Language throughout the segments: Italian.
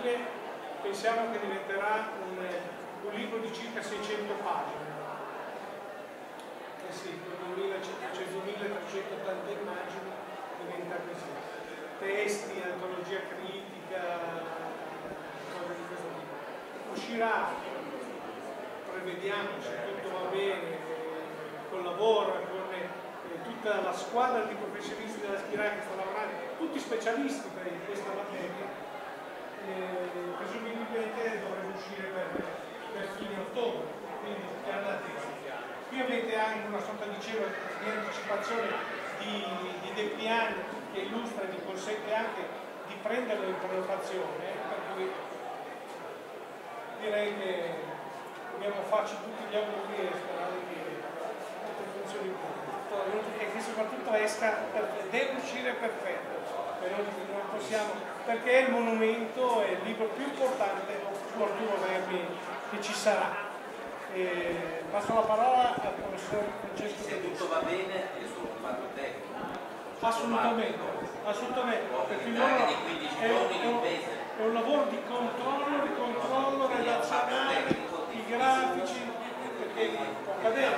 fine pensiamo che diventerà un libro di circa 600 pagine. Eh sì, 2380 immagini diventa così. Testi, antologia critica, cose di questo tipo. Uscirà, prevediamo, se tutto va bene, collabora con tutta la squadra di professionisti della Spirale che sta lavorando, tutti specialisti per questa materia. Presumibilmente dovrebbe uscire per fine ottobre, quindi è all'attesa. Qui avete anche una sorta di anticipazione di Deplian che illustra e vi consente anche di prendere l'imprenotazione, per cui direi che dobbiamo farci tutti gli auguri e sperare che tutto funzioni bene e che soprattutto deve uscire perfetto, non possiamo, perché è il monumento, è il libro più importante su Arturo Verni che ci sarà. Passo la parola al professor Francesco Se tutto va bene è solo un fatto tecnico. Assolutamente, perché è un lavoro di controllo relazionale, i grafici, perché può accadere.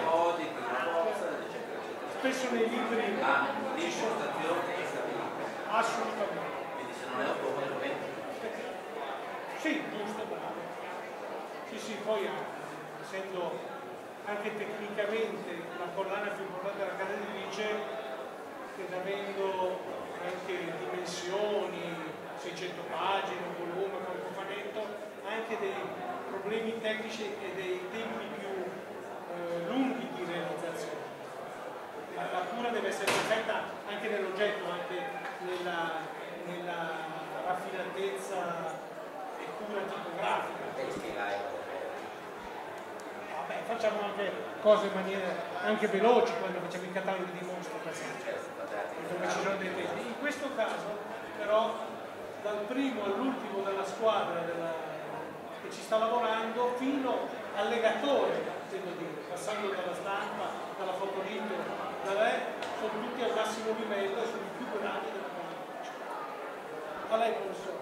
Spesso nei libri ci sono assolutamente. Quindi se non è approfondimento. Sì, giusto, bravo. Sì, poi essendo anche tecnicamente la collana più importante della casa editrice, ed avendo anche dimensioni, 600 pagine, un volume, un cofanetto, anche dei problemi tecnici e dei tempi più lunghi di realizzazione. La cura deve essere perfetta anche nell'oggetto, anche nella raffinatezza e cura tipografica. Vabbè, facciamo anche cose in maniera anche veloci quando facciamo i cataloghi di mostra, per esempio, dove ci sono dei tempi. In questo caso, però, dal primo all'ultimo della squadra che ci sta lavorando fino al legatore, devo dire, passando dalla stampa, dalla fotolinea, sono tutti al massimo livello e sono i più bravi della comunicazione. A lei, professore.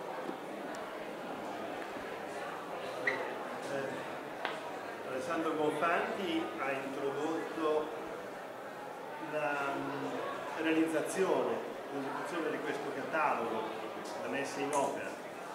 Alessandro Bonfanti ha introdotto la realizzazione, l'esecuzione di questo catalogo, la messa in opera.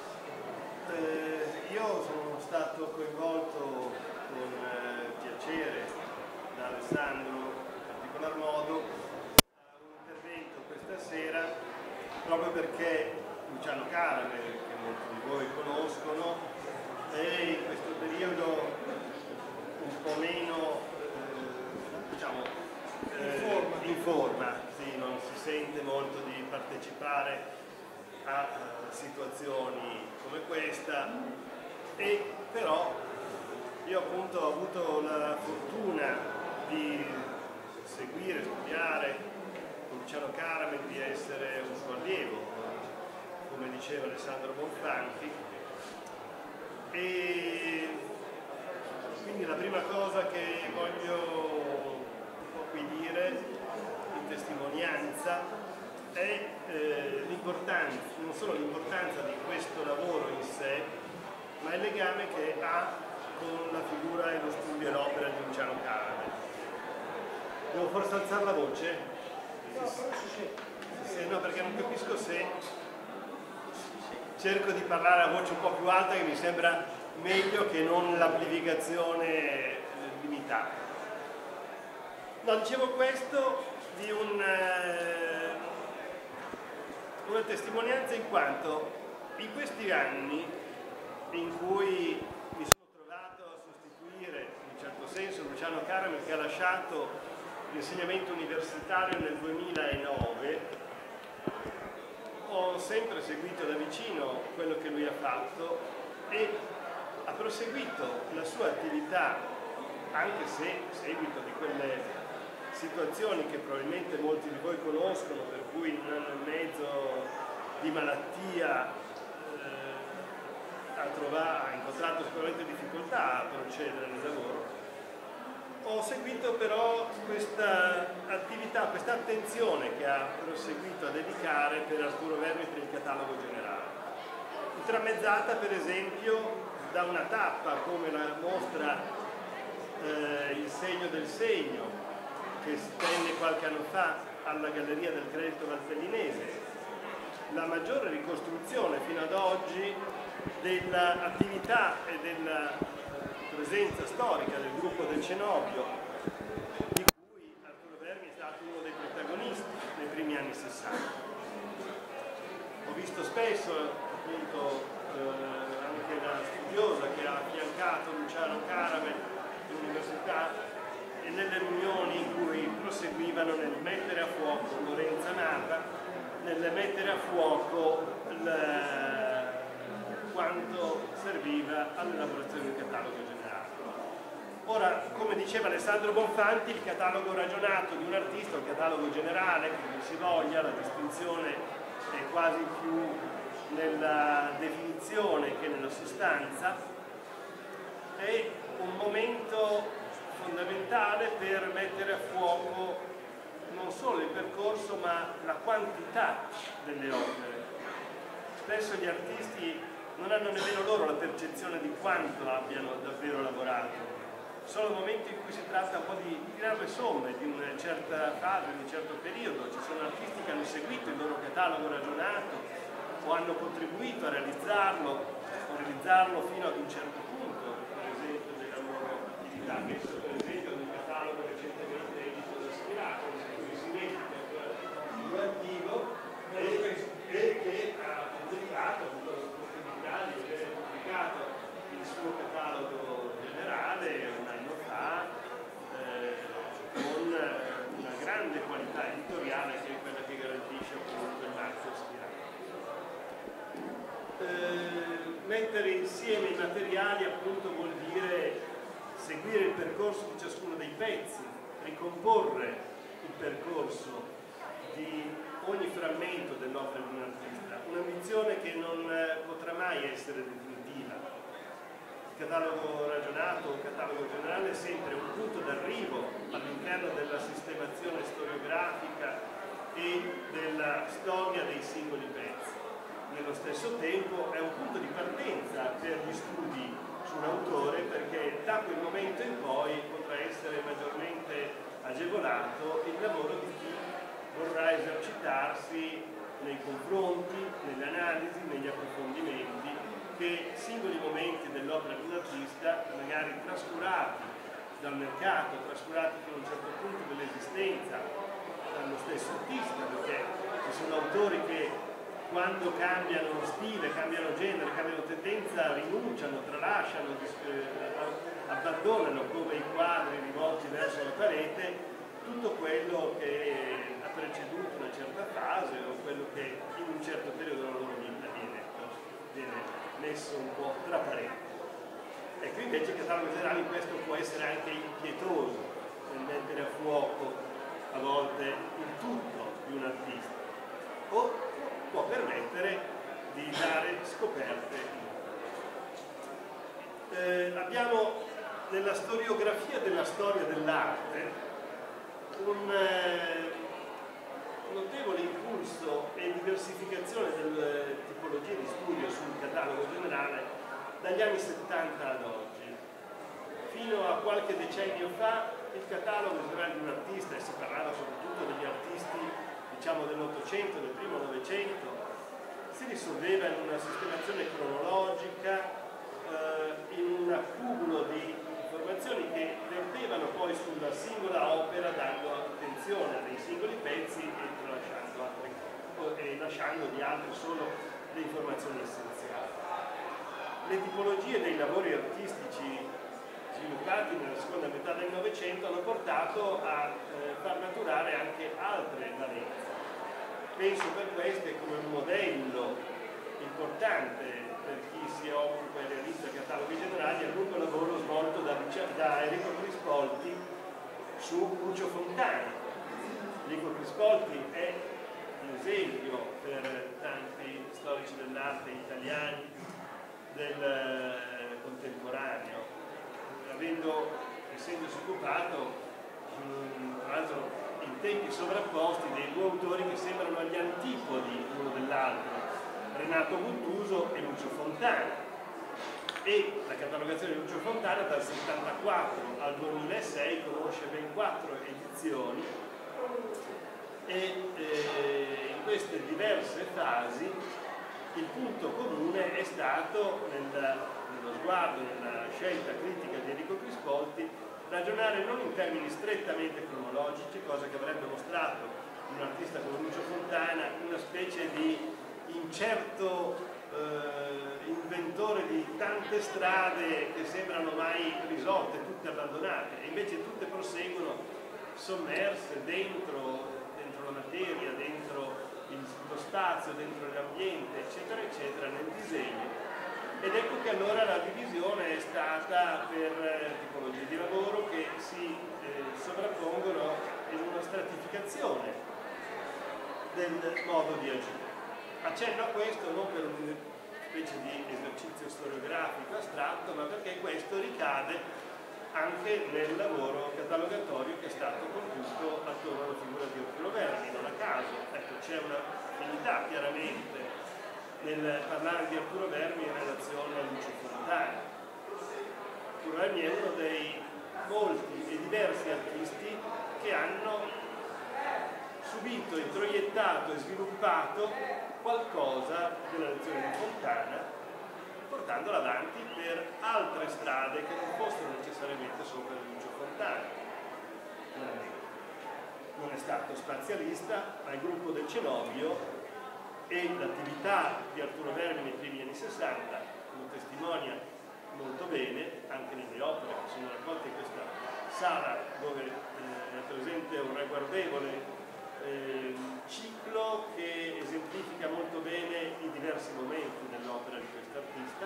Io sono stato coinvolto con piacere da Alessandro in particolar modo a un intervento questa sera proprio perché Luciano Caramel, che molti di voi conoscono, è in questo periodo un po' meno in forma, sì, non si sente molto di partecipare a situazioni come questa, e però io appunto ho avuto la fortuna di seguire, studiare con Luciano Caramel, di essere un suo allievo, come diceva Alessandro Bonfanti, e quindi la prima cosa che voglio un po' qui dire in testimonianza è l'importanza, non solo l'importanza di questo lavoro in sé, ma il legame che ha con la figura e lo studio e l'opera di Luciano Caramel. Devo forse alzare la voce? No, perché non capisco se cerco di parlare a voce un po' più alta, che mi sembra meglio che non l'amplificazione limitata. No, dicevo questo di una testimonianza, in quanto in questi anni in cui mi sono trovato a sostituire in un certo senso Luciano Caramel, che ha lasciato l'insegnamento universitario nel 2009, ho sempre seguito da vicino quello che lui ha fatto e ha proseguito la sua attività, anche se a seguito di quelle situazioni che probabilmente molti di voi conoscono, per cui in un anno e mezzo di malattia ha incontrato sicuramente difficoltà a procedere nel lavoro. Ho seguito però questa attività, questa attenzione che ha proseguito a dedicare per Arturo Verni per il catalogo generale. tramezzata per esempio da una tappa come la mostra Il segno del segno, che si tenne qualche anno fa alla Galleria del Credito Valtellinese, la maggiore ricostruzione fino ad oggi dell'attività e della presenza storica del gruppo del Cenobio, di cui Arturo Vermi è stato uno dei protagonisti nei primi anni 60. Ho visto spesso appunto anche la studiosa che ha affiancato Luciano Carame all'università e nelle riunioni in cui proseguivano nel mettere a fuoco Lorenza Narra, nel mettere a fuoco quanto serviva all'elaborazione del catalogo generale. Ora, come diceva Alessandro Bonfanti, il catalogo ragionato di un artista, il catalogo generale, come si voglia, la distinzione è quasi più nella definizione che nella sostanza, è un momento fondamentale per mettere a fuoco non solo il percorso ma la quantità delle opere. Spesso gli artisti non hanno nemmeno loro la percezione di quanto abbiano davvero lavorato. Solo nel momento in cui si tratta un po' di tirare le somme di una certa fase, di un certo periodo, ci sono artisti che hanno seguito il loro catalogo ragionato o hanno contribuito a realizzarlo fino ad un certo punto, per esempio della loro attività, questo per esempio del catalogo recentemente edito da Spirato, che si vede più attivo e che ha pubblicato, ha avuto la possibilità di aver pubblicato il suo catalogo generale un anno fa con una grande qualità editoriale che è quella che garantisce appunto il marchio Spirato. Mettere insieme i materiali appunto vuol dire seguire il percorso di ciascuno dei pezzi, ricomporre il percorso di ogni frammento dell'opera di un artista, un'ambizione che non potrà mai essere definitiva. Il catalogo ragionato o il catalogo generale è sempre un punto d'arrivo all'interno della sistemazione storiografica e della storia dei singoli pezzi. Nello stesso tempo è un punto di partenza per gli studi su un autore, perché da quel momento in poi potrà essere maggiormente agevolato il lavoro di chi vorrà esercitarsi nei confronti, nelle analisi, negli approfondimenti che singoli momenti dell'opera di un artista, magari trascurati dal mercato, trascurati fino a un certo punto dell'esistenza dallo stesso artista, perché ci sono autori che quando cambiano stile, cambiano genere, cambiano tendenza, rinunciano, tralasciano, abbandonano come i quadri rivolti verso la parete tutto quello che ha preceduto una certa fase o quello che in un certo periodo della loro vita viene messo un po' tra pareti. Ecco, invece il catalogo generale in questo può essere anche impietoso nel mettere a fuoco a volte il tutto di un artista, o può permettere di dare scoperte. Abbiamo nella storiografia della storia dell'arte un notevole impulso e diversificazione delle tipologie di studio sul catalogo generale dagli anni 70 ad oggi. Fino a qualche decennio fa il catalogo generale di un artista, e si parlava soprattutto degli artisti diciamo dell'Ottocento, del primo Novecento, si risolveva in una sistemazione cronologica, in un accumulo di informazioni che vertevano poi sulla singola opera, dando attenzione a dei singoli pezzi e lasciando di altri solo le informazioni essenziali. Le tipologie dei lavori artistici sviluppati nella seconda metà del Novecento hanno portato a far maturare anche altre valenze. Penso per queste come un modello importante per chi si occupa e realizza cataloghi generali al lungo lavoro svolto da Enrico Crispolti su Lucio Fontana. Enrico Crispolti è un esempio per tanti storici dell'arte italiani del contemporaneo, essendosi occupato tra l'altro in tempi sovrapposti dei due autori che sembrano agli antipodi l'uno dell'altro, Renato Guttuso e Lucio Fontana, e la catalogazione di Lucio Fontana dal 1974 al 2006 conosce ben 4 edizioni e in queste diverse fasi il punto comune è stato nello sguardo, nella scelta critica di Enrico Crispolti, ragionare non in termini strettamente cronologici, cosa che avrebbe mostrato un artista come Lucio Fontana, una specie di incerto inventore di tante strade che sembrano mai risolte, tutte abbandonate, e invece tutte proseguono sommerse dentro la materia, dentro lo spazio, dentro l'ambiente, eccetera, eccetera, nel disegno. Ed ecco che allora la divisione è stata per tipologie di lavoro che si sovrappongono in una stratificazione del modo di agire. Accenno a questo non per una specie di esercizio storiografico astratto, ma perché questo ricade anche nel lavoro catalogatorio che è stato compiuto attorno alla figura di Arturo Vermi. Non a caso, ecco, c'è una finalità chiaramente nel parlare di Arturo Vermi in relazione a Lucio Fontana. Arturo Vermi è uno dei molti e diversi artisti che hanno subito, introiettato e sviluppato qualcosa della lezione di Fontana, portandola avanti per altre strade che non fossero necessariamente solo per Lucio Fontana. Non è stato spazialista, ma il gruppo del Cenobio e l'attività di Arturo Vermi nei primi anni 60 lo testimonia molto bene anche nelle opere che sono raccolte in questa sala, dove è presente un ragguardevole ciclo che esemplifica molto bene i diversi momenti dell'opera di quest'artista.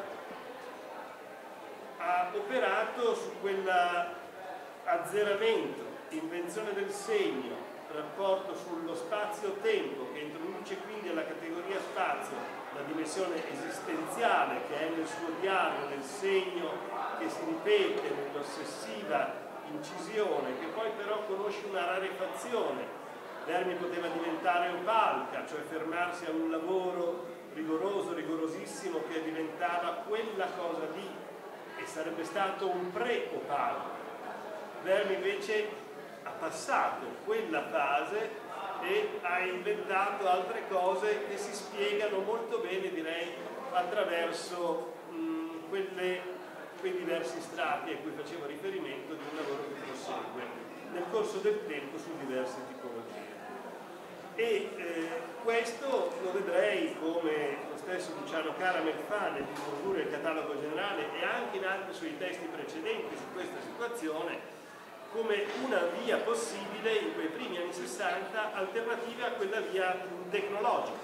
Ha operato su quell'azzeramento, invenzione del segno, rapporto sullo spazio-tempo, che introduce quindi alla categoria spazio la dimensione esistenziale che è nel suo diario, nel segno che si ripete, nell'ossessiva incisione, che poi però conosce una rarefazione. Vermi poteva diventare opalca, cioè fermarsi a un lavoro rigoroso, rigorosissimo, che diventava quella cosa lì, e sarebbe stato un pre-opalca. Vermi invece ha passato quella fase e ha inventato altre cose che si spiegano molto bene, direi, attraverso quei diversi strati a cui facevo riferimento di un lavoro che prosegue nel corso del tempo su diverse tipologie. E questo lo vedrei, come lo stesso Luciano Caramel fa nel introdurre il catalogo generale e anche in altri suoi testi precedenti su questa situazione, come una via possibile in quei primi anni 60 alternativa a quella via tecnologica,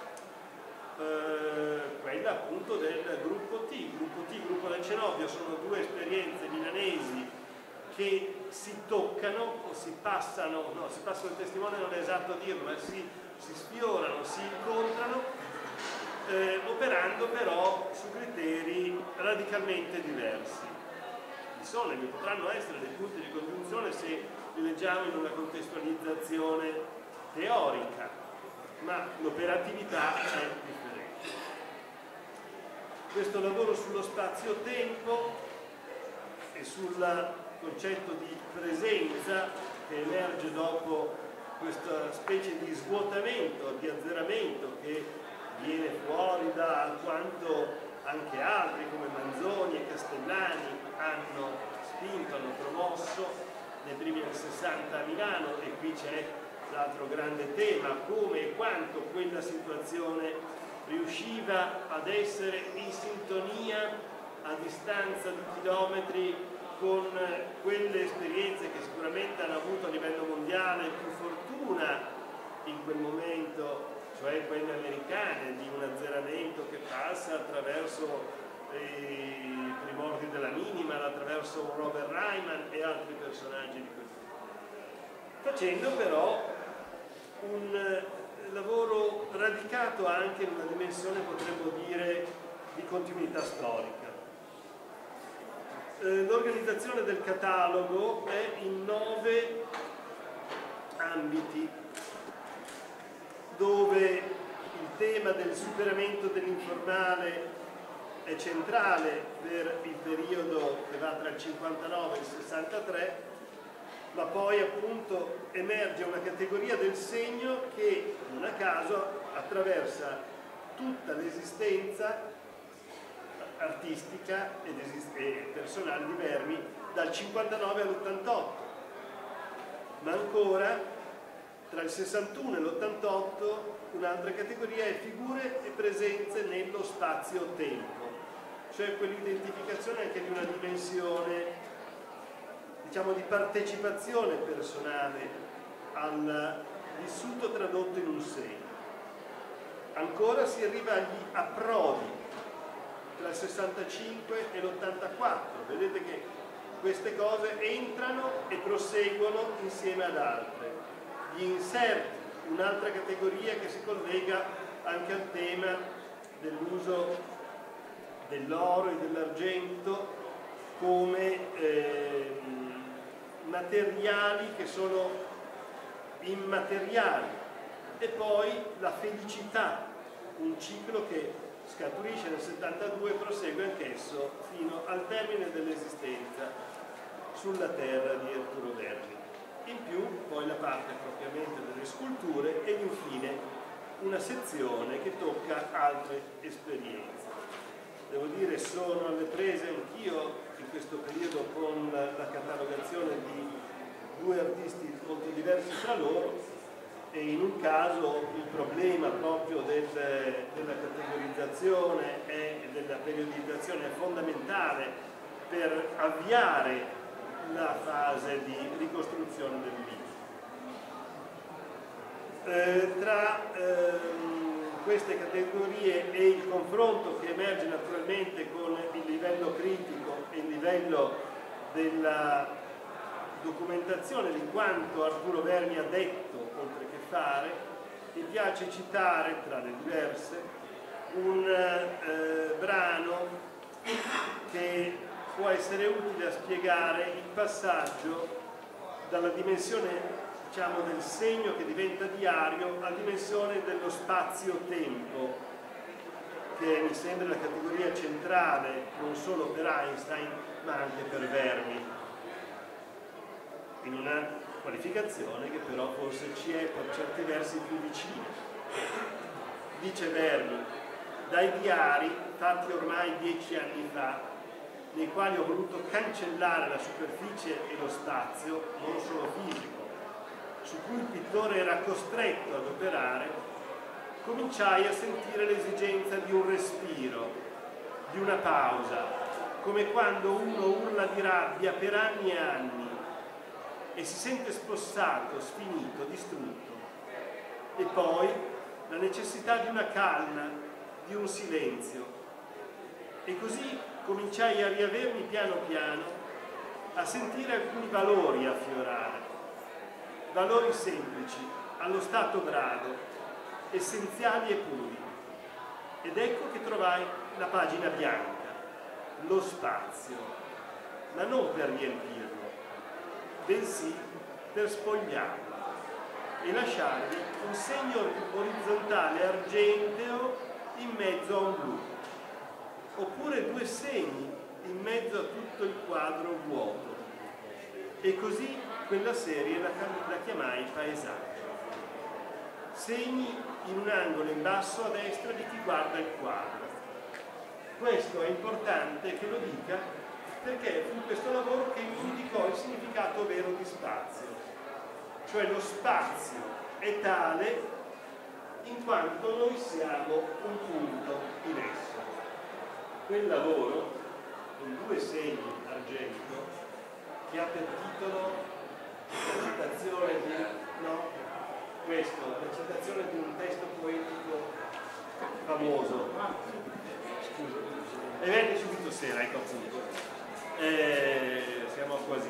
quella appunto del gruppo T, gruppo del Cenobio. Sono due esperienze milanesi che si toccano o si passano, no, si passano il testimone non è esatto a dirlo, ma si sfiorano, si incontrano, operando però su criteri radicalmente diversi. Vi potranno essere dei punti di congiunzione se li leggiamo in una contestualizzazione teorica, ma l'operatività è differente. Questo lavoro sullo spazio-tempo e sul concetto di presenza che emerge dopo questa specie di svuotamento, di azzeramento che viene fuori da quanto anche altri come Manzoni e Castellani hanno spinto, hanno promosso nei primi anni 60 a Milano. E qui c'è l'altro grande tema, come e quanto quella situazione riusciva ad essere in sintonia a distanza di chilometri con quelle esperienze che sicuramente hanno avuto a livello mondiale più fortuna in quel momento, cioè quelle americane, di un azzeramento che passa attraverso i primordi della Minimal, attraverso un Robert Ryman e altri personaggi di questo tipo, facendo però un lavoro radicato anche in una dimensione, potremmo dire, di continuità storica. L'organizzazione del catalogo è in 9 ambiti, dove il tema del superamento dell'informale è centrale per il periodo che va tra il 59 e il 63, ma poi appunto emerge una categoria del segno che non a caso attraversa tutta l'esistenza artistica e personale di Vermi dal 59 all'88, ma ancora tra il 61 e l'88 un'altra categoria è figure e presenze nello spazio-tempo, cioè quell'identificazione anche di una dimensione, diciamo, di partecipazione personale al vissuto tradotto in un segno. Ancora si arriva agli approdi tra il 65 e l'84, vedete che queste cose entrano e proseguono insieme ad altre. Gli inserti, un'altra categoria che si collega anche al tema dell'uso dell'oro e dell'argento come materiali che sono immateriali, e poi la felicità, un ciclo che scaturisce nel 72 e prosegue anch'esso fino al termine dell'esistenza sulla terra di Arturo Vermi. In più poi la parte propriamente delle sculture e infine una sezione che tocca altre esperienze. Devo dire, sono alle prese anch'io in questo periodo con la catalogazione di due artisti molto diversi tra loro, e in un caso il problema proprio della categorizzazione e della periodizzazione è fondamentale per avviare la fase di ricostruzione del mito. Tra queste categorie e il confronto che emerge naturalmente con il livello critico e il livello della documentazione di quanto Arturo Vermi ha detto oltre che fare, mi piace citare tra le diverse un brano che può essere utile a spiegare il passaggio dalla dimensione, diciamo, del segno che diventa diario alla dimensione dello spazio-tempo, che mi sembra la categoria centrale non solo per Einstein ma anche per Vermi, in una qualificazione che però forse ci è per certi versi più vicina. Dice Vermi: dai diari fatti ormai 10 anni fa, nei quali ho voluto cancellare la superficie e lo spazio, non solo fisico, su cui il pittore era costretto ad operare, cominciai a sentire l'esigenza di un respiro, di una pausa, come quando uno urla di rabbia per anni e anni e si sente spossato, sfinito, distrutto. E poi la necessità di una calma, di un silenzio. E così cominciai a riavermi piano piano a sentire alcuni valori affiorare, valori semplici, allo stato brado, essenziali e puri. Ed ecco che trovai la pagina bianca, lo spazio, ma non per riempirlo, bensì per spogliarlo e lasciarvi un segno orizzontale argenteo in mezzo a un blu, oppure due segni in mezzo a tutto il quadro vuoto. E così quella serie la chiamai paesaggio. Segni in un angolo in basso a destra di chi guarda il quadro. Questo è importante che lo dica, perché fu questo lavoro che indicò il significato vero di spazio, cioè lo spazio è tale in quanto noi siamo un punto in esso. Quel lavoro, con due segni d'argento, che ha per titolo la citazione di, la citazione di un testo poetico famoso. Scusa, e vedi subito sera, ecco appunto. Siamo quasi.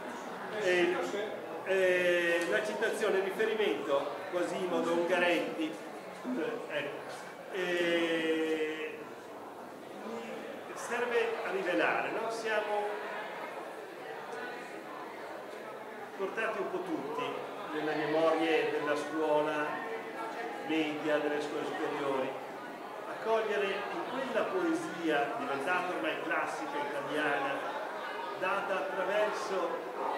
La citazione è riferimento Quasimodo, Ungaretti, serve a rivelare, no? Siamo portati un po' tutti nelle memorie della scuola media delle scuole superiori, a cogliere in quella poesia diventata ormai classica italiana, data attraverso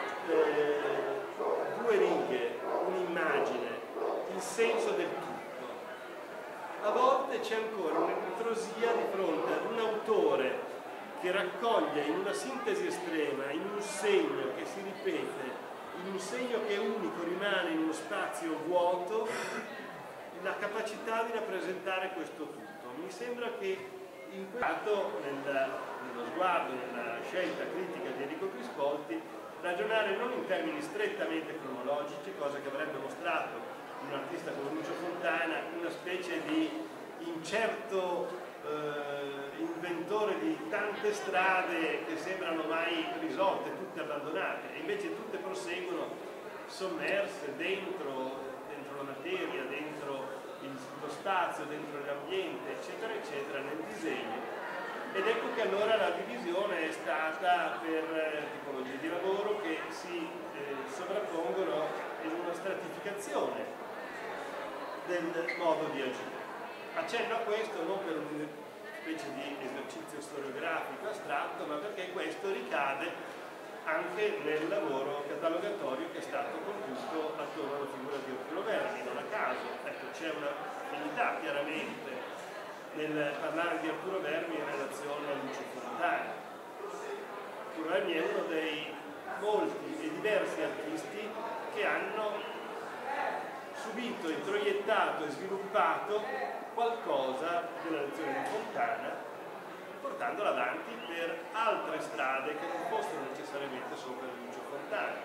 due righe, un'immagine, il senso del tutto. A volte c'è ancora un'introsia di fronte ad un autore che raccoglie in una sintesi estrema, in un segno che si ripete, in un segno che è unico, rimane in uno spazio vuoto, la capacità di rappresentare questo tutto. Mi sembra che in nello sguardo, nella scelta critica di Enrico Crispolti, ragionare non in termini strettamente cronologici, cosa che avrebbe mostrato un artista come Lucio Fontana, una specie di incerto inventore di tante strade che sembrano mai risolte, tutte abbandonate, e invece tutte proseguono sommerse dentro la materia, dentro lo spazio, dentro l'ambiente, eccetera, eccetera, nel disegno. Ed ecco che allora la divisione è stata per tipologie di lavoro che si sovrappongono in una stratificazione del modo di agire. Accenno a questo non per una specie di esercizio storiografico astratto, ma perché questo ricade anche nel lavoro catalogatorio che è stato compiuto attorno alla figura di Arturo Vermi. Non a caso, ecco, c'è una finalità chiaramente nel parlare di Arturo Vermi in relazione a Lucio Fontana. Arturo Vermi è uno dei molti e diversi artisti che hanno subito, introiettato e sviluppato qualcosa della lezione di Fontana, portandola avanti per altre strade che non fossero necessariamente solo per Lucio Fontana.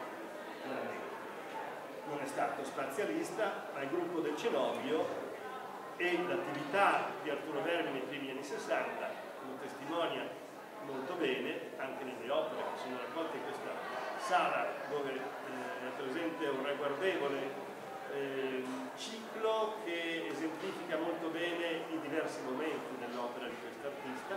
Non è stato spazialista, ma il gruppo del Cenobio e l'attività di Arturo Vermi nei primi anni 60 lo testimonia molto bene anche nelle opere che sono raccolte in questa sala, dove è presente un ragguardevole ciclo che esemplifica molto bene i diversi momenti dell'opera di quest'artista.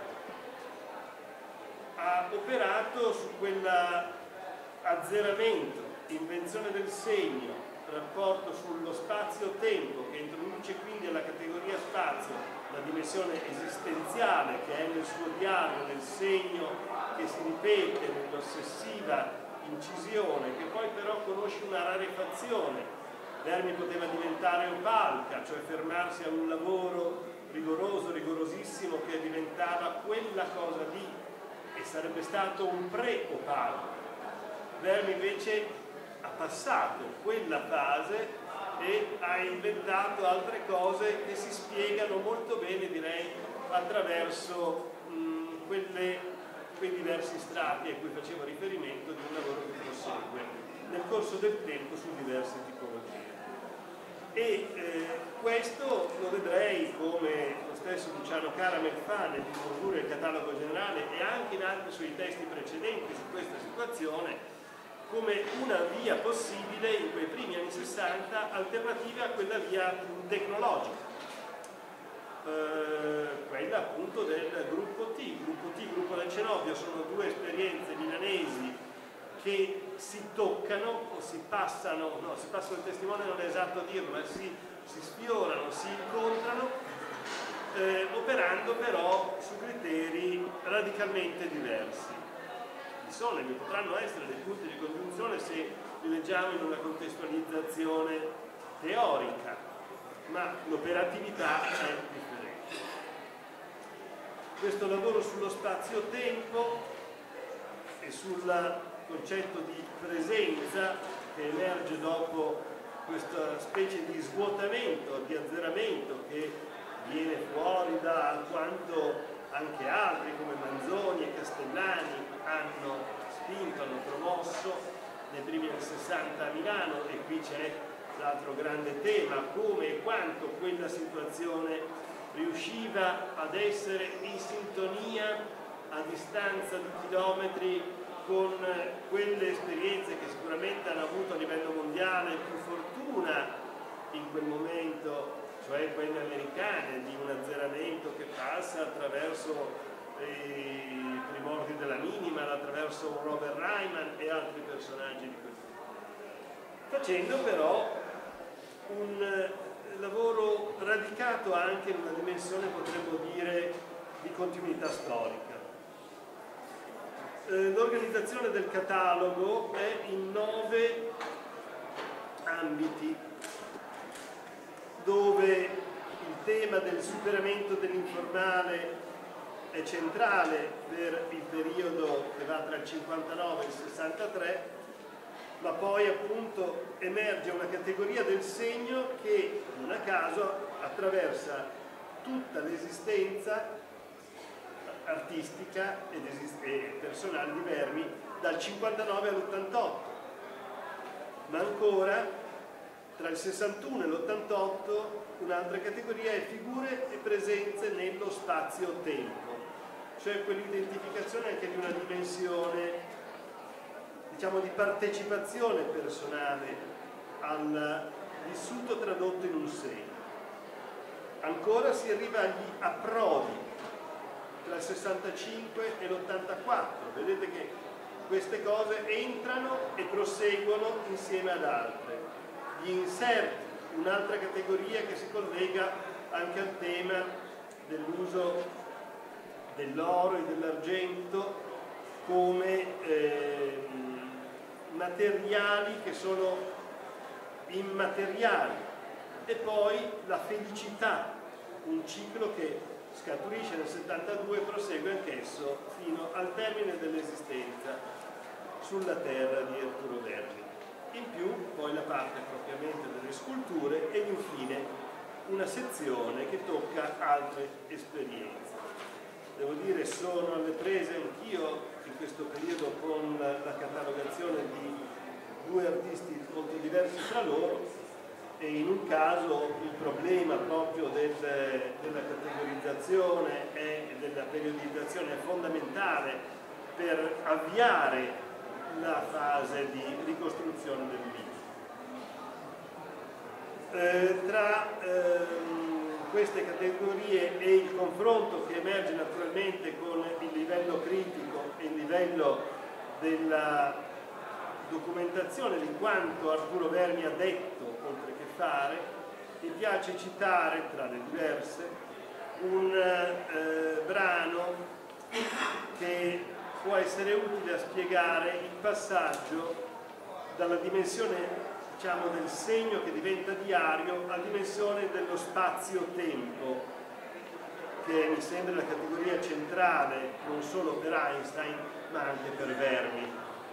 Ha operato su quell'azzeramento, invenzione del segno, rapporto sullo spazio-tempo, che introduce quindi alla categoria spazio la dimensione esistenziale che è nel suo diario, nel segno che si ripete, nell'ossessiva incisione, che poi però conosce una rarefazione. Vermi poteva diventare opalca, cioè fermarsi a un lavoro rigoroso, rigorosissimo, che diventava quella cosa lì, e sarebbe stato un pre-opalca. Vermi invece ha passato quella fase e ha inventato altre cose che si spiegano molto bene, direi, attraverso quei diversi strati a cui facevo riferimento di un lavoro che prosegue nel corso del tempo su diverse tipologie. E questo lo vedrei, come lo stesso Luciano Caramel fa nell'introdurre il catalogo generale e anche in altri suoi testi precedenti su questa situazione, come una via possibile in quei primi anni 60 alternativa a quella via tecnologica, quella appunto del gruppo T, gruppo del Cenobio. Sono due esperienze milanesi che si toccano o si passano, no, si passano il testimone non è esatto a dirlo, ma si sfiorano, si incontrano, operando però su criteri radicalmente diversi. Sono e vi potranno essere dei punti di congiunzione se li leggiamo in una contestualizzazione teorica, ma l'operatività è differente. Questo lavoro sullo spazio-tempo e sul concetto di presenza che emerge dopo questa specie di svuotamento, di azzeramento che viene fuori da quanto anche altri come Manzoni e Castellani hanno spinto, hanno promosso nei primi anni 60 a Milano. E qui c'è l'altro grande tema, come e quanto quella situazione riusciva ad essere in sintonia a distanza di chilometri con quelle esperienze che sicuramente hanno avuto a livello mondiale più fortuna in quel momento, cioè quelle americane, di un azzeramento che passa attraverso i primordi della Minimal, attraverso un Robert Ryman e altri personaggi di questo tipo, facendo però un lavoro radicato anche in una dimensione, potremmo dire, di continuità storica. L'organizzazione del catalogo è in 9 ambiti, dove il tema del superamento dell'informale è centrale per il periodo che va tra il 59 e il 63, ma poi appunto emerge una categoria del segno che non a caso attraversa tutta l'esistenza artistica e personale di Vermi dal 59 all'88, ma ancora tra il 61 e l'88 un'altra categoria è figure e presenze nello spazio-tempo, cioè quell'identificazione anche di una dimensione, diciamo, di partecipazione personale al vissuto tradotto in un segno. Ancora si arriva agli approdi tra il 65 e l'84, vedete che queste cose entrano e proseguono insieme ad altre. Gli inserti, un'altra categoria che si collega anche al tema dell'uso dell'oro e dell'argento come materiali che sono immateriali, e poi la felicità, un ciclo che scaturisce nel 72 e prosegue anch'esso fino al termine dell'esistenza sulla terra di Arturo Vermi. In più poi la parte propriamente delle sculture e infine una sezione che tocca altre esperienze. Devo dire, sono alle prese anch'io in questo periodo con la catalogazione di 2 artisti molto diversi tra loro, e in un caso il problema proprio della categorizzazione e della periodizzazione è fondamentale per avviare la fase di ricostruzione del mito. Tra queste categorie e il confronto che emerge naturalmente con il livello critico e il livello della documentazione di quanto Arturo Vermi ha detto oltre che fare, mi piace citare tra le diverse un brano che può essere utile a spiegare il passaggio dalla dimensione, diciamo, del segno che diventa diario alla dimensione dello spazio-tempo, che mi sembra la categoria centrale non solo per Einstein ma anche per Vermi,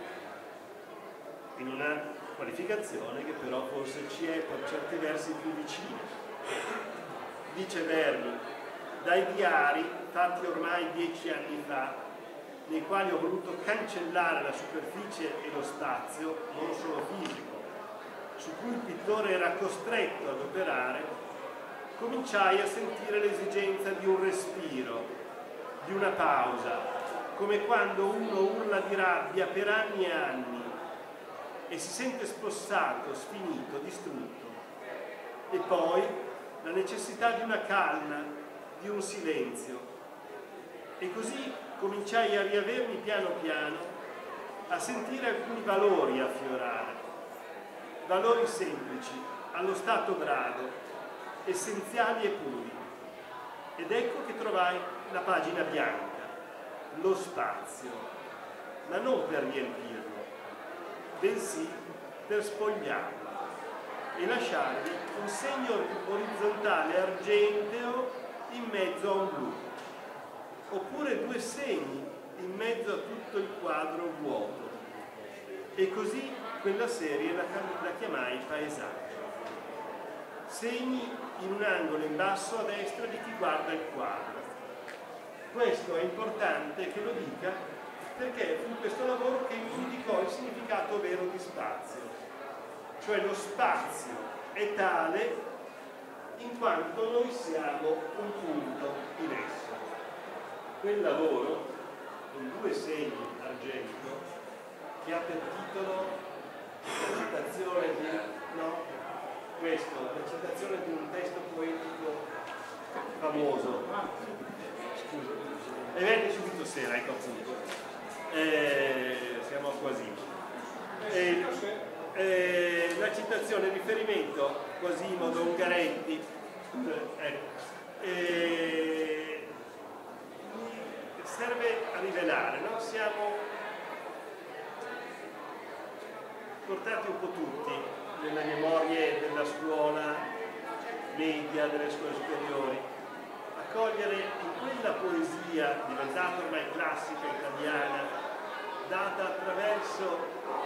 in una qualificazione che però forse ci è per certi versi più vicina. Dice Vermi: dai diari fatti ormai 10 anni fa, nei quali ho voluto cancellare la superficie e lo spazio, non solo fisico, su cui il pittore era costretto ad operare, cominciai a sentire l'esigenza di un respiro, di una pausa, come quando uno urla di rabbia per anni e anni e si sente spossato, sfinito, distrutto. E poi la necessità di una calma, di un silenzio. E così cominciai a riavermi piano piano a sentire alcuni valori affiorare, valori semplici, allo stato brado, essenziali e puri. Ed ecco che trovai la pagina bianca, lo spazio, ma non per riempirlo, bensì per spogliarlo e lasciarvi un segno orizzontale argenteo in mezzo a un blu, oppure 2 segni in mezzo a tutto il quadro vuoto. E così quella serie la chiamai paesaggio. Segni in un angolo in basso a destra di chi guarda il quadro. Questo è importante che lo dica, perché fu questo lavoro che indicò il significato vero di spazio, cioè lo spazio è tale in quanto noi siamo un punto in esso. Quel lavoro, con 2 segni d'argento, che ha per titolo la citazione di, la citazione di un testo poetico famoso. Scusa, e vedi subito sera, ecco appunto. Siamo quasi. la citazione, il riferimento Quasimodo, Ungaretti, serve a rivelare, no? Siamo portati un po' tutti nelle memorie della scuola media, delle scuole superiori, a cogliere in quella poesia diventata ormai classica italiana, data attraverso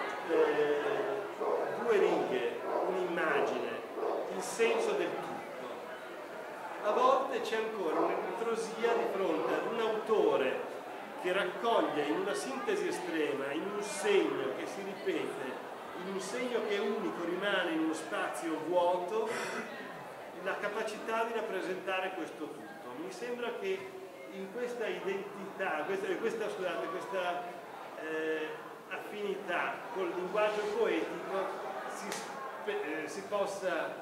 due righe, un'immagine, il senso del tutto. A volte c'è ancora un'introsia di fronte ad un autore che raccoglie in una sintesi estrema, in un segno che si ripete, in un segno che è unico, rimane in uno spazio vuoto, la capacità di rappresentare questo tutto. Mi sembra che in questa identità, questa affinità col linguaggio poetico si possa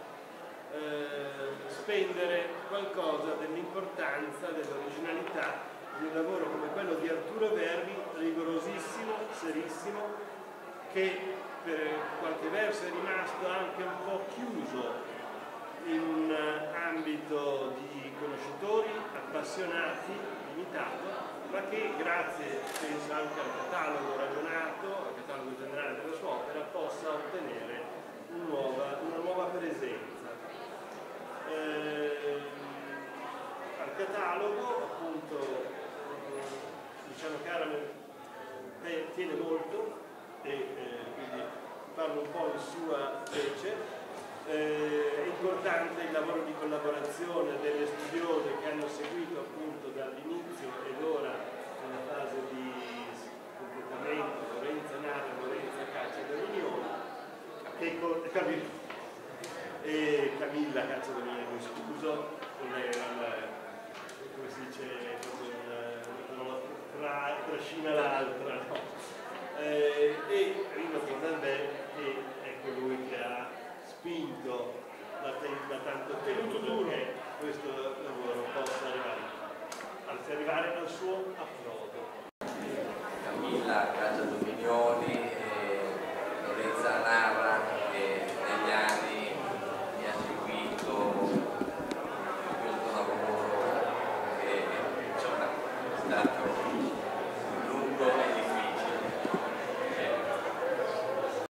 spendere qualcosa dell'importanza, dell'originalità di un lavoro come quello di Arturo Verbi, rigorosissimo, serissimo, che per qualche verso è rimasto anche un po' chiuso in un ambito di conoscitori, appassionati, limitato, ma che grazie, penso anche al catalogo ragionato, al catalogo generale della sua opera, possa ottenere una nuova presenza. Al catalogo, appunto, Luciano Caramel tiene molto e quindi parlo un po' in sua vece. È importante il lavoro di collaborazione delle studiose che hanno seguito appunto dall'inizio ed ora nella fase di completamento Lorenza Nave, Lorenza Caccia Dominioni e Camilla Caccia Dominioni, mi scuso, come si dice, una trascina l'altra, no? E Rino Fondambè, che è colui che ha spinto da tanto tempo perché questo lavoro possa arrivare al suo approdo. Camilla Caccia Dominioni